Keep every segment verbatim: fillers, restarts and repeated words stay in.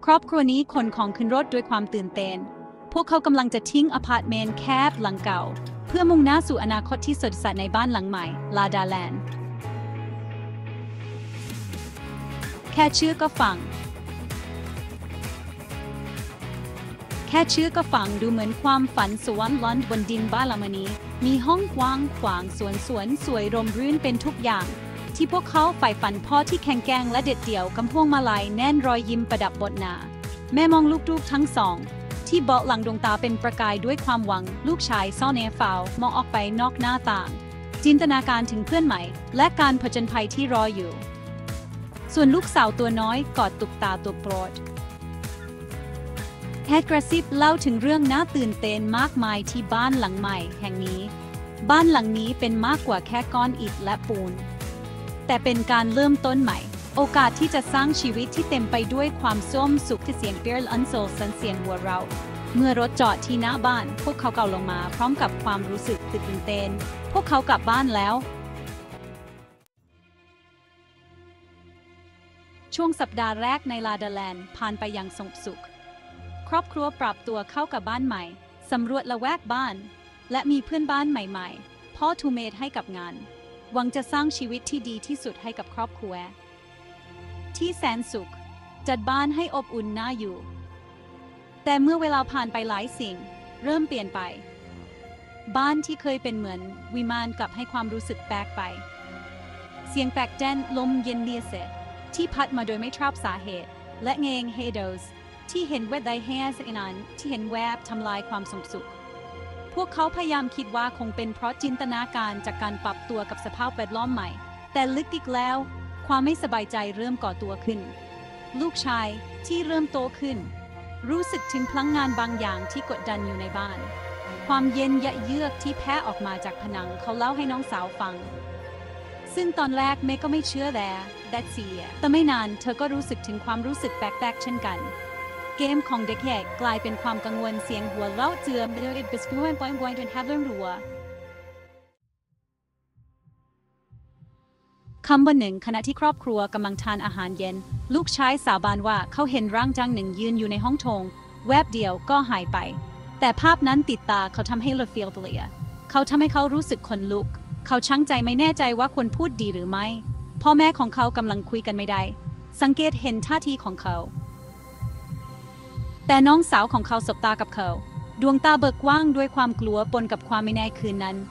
ครอบครัวนี้ขนของขึ้นรถด้วยความตื่นเต้นพวกเขากำลังจะทิ้งอพาร์ตเมนต์แคบหลังเก่าเพื่อมุ่งหน้าสู่อนาคตที่สดใสในบ้านหลังใหม่ลาดาแลนด์แค่ชื่อก็ฟังแค่ชื่อก็ฟังดูเหมือนความฝันสวรรค์ล้อนบนดินบ้านหลังนี้มีห้องกว้างขวางสวนสวนสวยร่มรื่นเป็นทุกอย่างที่พวกเขาใฝ่ฝันพ่อที่แข็งแกร่งและเด็ดเดี่ยวกำพวงมาลัยแน่นรอยยิ้มประดับบนหน้าแม่มองลูกๆทั้งสองที่เบาะหลังดวงตาเป็นประกายด้วยความหวังลูกชายซ่อนแอบเฝ้ามองออกไปนอกหน้าต่างจินตนาการถึงเพื่อนใหม่และการผจญภัยที่รออยู่ส่วนลูกสาวตัวน้อยกอดตุกตาตัวโปรดแฮดกระซิบเล่าถึงเรื่องน่าตื่นเต้นมากมายที่บ้านหลังใหม่แห่งนี้บ้านหลังนี้เป็นมากกว่าแค่ก้อนอิฐและปูนแต่เป็นการเริ่มต้นใหม่โอกาสที่จะสร้างชีวิตที่เต็มไปด้วยความส้มสุขที่เสียงเปียร์อันโซลสันเสียงหัวเราะเมื่อรถจอดที่หน้าบ้านพวกเขาเก่าลงมาพร้อมกับความรู้สึกตื่นเต้นพวกเขากลับบ้านแล้วช่วงสัปดาห์แรกในลาดาแลนด์ผ่านไปอย่างสงบสุขครอบครัวปรับตัวเข้ากับบ้านใหม่สำรวจละแวกบ้านและมีเพื่อนบ้านใหม่ๆพ่อทูเมดให้กับงานหวังจะสร้างชีวิตที่ดีที่สุดให้กับครอบครัวที่แสนสุขจัดบ้านให้อบอุ่นน่าอยู่แต่เมื่อเวลาผ่านไปหลายสิ่งเริ่มเปลี่ยนไปบ้านที่เคยเป็นเหมือนวิมานกลับให้ความรู้สึกแปลกไปเสียงแปลกแจ้นลมเย็นเลียเสที่พัดมาโดยไม่ทราบสาเหตุและเงงเฮโดสที่เห็นแวบใดแฮสอินันที่เห็นแวบทำลายความสงบสุขพวกเขาพยายามคิดว่าคงเป็นเพราะจินตนาการจากการปรับตัวกับสภาพแวดล้อมใหม่แต่ลึกอีกแล้วความไม่สบายใจเริ่มก่อตัวขึ้นลูกชายที่เริ่มโตขึ้นรู้สึกถึงพลังงานบางอย่างที่กดดันอยู่ในบ้านความเย็นยะเยือกที่แผ่ออกมาจากผนังเขาเล่าให้น้องสาวฟังซึ่งตอนแรกเมย์ก็ไม่เชื่อแต่แต่เสียแต่ไม่นานเธอก็รู้สึกถึงความรู้สึกแปลกๆเช่นกันเกมของเด็กแยกกลายเป็นความกังวลเสียงหัวเราะเจือมโดยอิบสกุลปอยบอยจนแทบเริ่มรัวคำวันหนึ่งขณะที่ครอบครัวกำลังทานอาหารเย็นลูกชายสาบานว่าเขาเห็นร่างจางหนึ่งยืนอยู่ในห้องโถงแวบเดียวก็หายไปแต่ภาพนั้นติดตาเขาทำให้เลเฟียลเปลี่ยเขาทำให้เขารู้สึกขนลุกเขาชั่งใจไม่แน่ใจว่าควรพูดดีหรือไม่พ่อแม่ของเขากำลังคุยกันไม่ได้สังเกตเห็นท่าทีของเขาแต่น้องสาวของเขาสบตากับเขาดวงตาเบิกกว้างด้วยความกลัวปนกับความไม่แน่คืนนั้น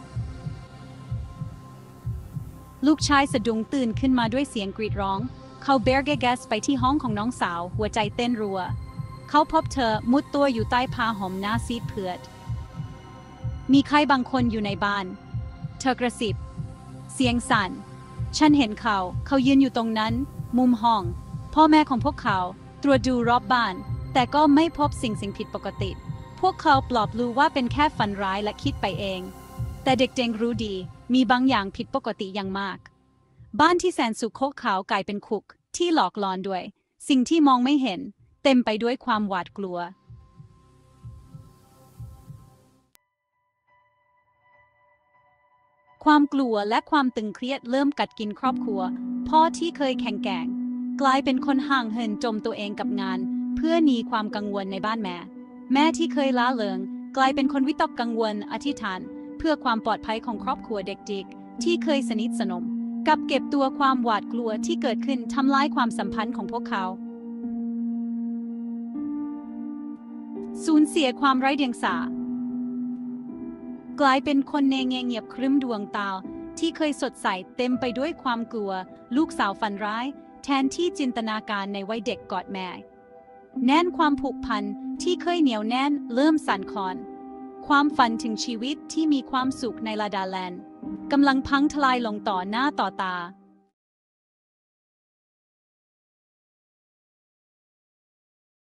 ลูกชายสะดุ้งตื่นขึ้นมาด้วยเสียงกรีดร้องเขาเบร์เกเกสไปที่ห้องของน้องสาวหัวใจเต้นรัวเขาพบเธอมุดตัวอยู่ใต้ผ้าห่มหน้าซีดเผือดมีใครบางคนอยู่ในบ้านเธอกระซิบเสียงสั่นฉันเห็นเขาเขายืนอยู่ตรงนั้นมุมห้องพ่อแม่ของพวกเขาตรวจดูรอบบ้านแต่ก็ไม่พบสิ่งสิ่งผิดปกติพวกเขาปลอบรู้ว่าเป็นแค่ฝันร้ายและคิดไปเองแต่เด็กๆรู้ดีมีบางอย่างผิดปกติอย่างมากบ้านที่แสนสุขโคกขาวกลายเป็นคุกที่หลอกหลอนด้วยสิ่งที่มองไม่เห็นเต็มไปด้วยความหวาดกลัวความกลัวและความตึงเครียดเริ่มกัดกินครอบครัวพ่อที่เคยแข็งแกร่งกลายเป็นคนห่างเหินจมตัวเองกับงานเพื่อหนีความกังวลในบ้านแม่แม่ที่เคยล้าเลิงกลายเป็นคนวิตกกังวลอธิษฐานเพื่อความปลอดภัยของครอบครัวเด็กๆที่เคยสนิทสนมกับเก็บตัวความหวาดกลัวที่เกิดขึ้นทำลายความสัมพันธ์ของพวกเขาสูญเสียความไร้เดียงสากลายเป็นคนเนเงียบครึ้มดวงตาที่เคยสดใสเต็มไปด้วยความกลัวลูกสาวฝันร้ายแทนที่จินตนาการในวัยเด็กกอดแม่แน่นความผูกพันที่เคยเหนียวแน่นเริ่มสั่นคลอนความฝันถึงชีวิตที่มีความสุขในลาดาแลนด์กำลังพังทลายลงต่อหน้าต่อตา